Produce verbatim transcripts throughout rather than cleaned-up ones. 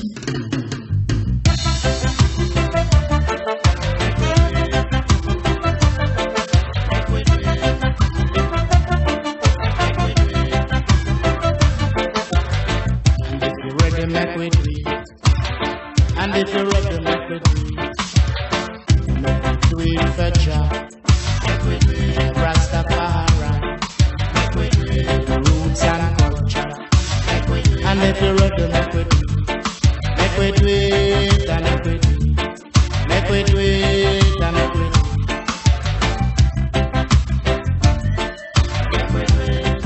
Make we do it. And if you're ready, make we do it. Make we do it for Jah. Make we do it Rastafari. Make we do it roots and culture. Make we do it. And if you're ready, make we do it. Make we do it and make we do it. Make we do it and make we do it. Make we do it.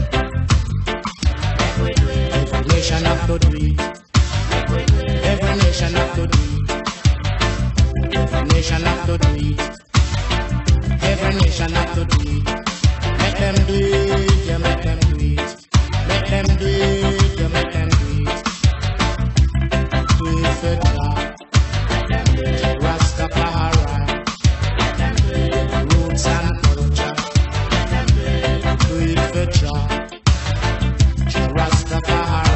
Make we do it. Every nation have to do it. Every nation have to do it. Every nation have to do it. Every nation have to do it. Make them do it, you make them do it. Make them do it, you make them do it. Do it for Jah. Do it for Rastafari. Do it for roots and culture. Do it for Jah. Jah Rastafari.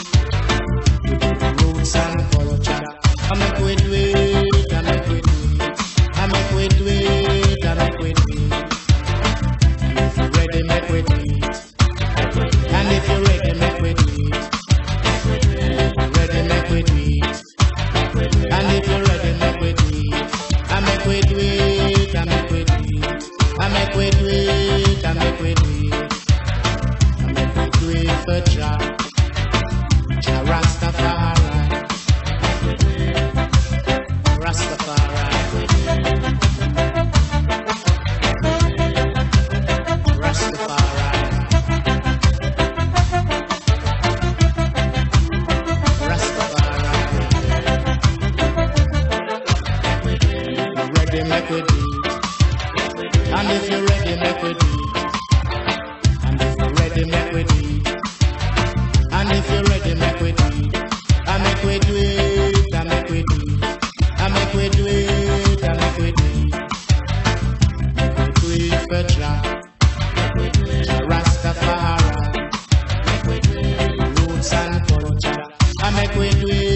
And culture, I make we do it, I make we do it, I make we do it, I make we do it. If you're ready, make we do it. And if you're ready, make we do it. If you're ready, make we do it. And if you're ready, make we do it. I make we do it, I make we do it, I make we do it, I make we do it. I make we do it for Jah, Jah Rastafari. Make we do it. And if you're ready, make we do it. And if you're ready, make we do it. And if you're ready, make we do it. I make we do it, I make we do it. I make we do it, I make we do it. Make we do it for Jah. Jah Rastafari. Make we do it. Roots and culture. I make we do it.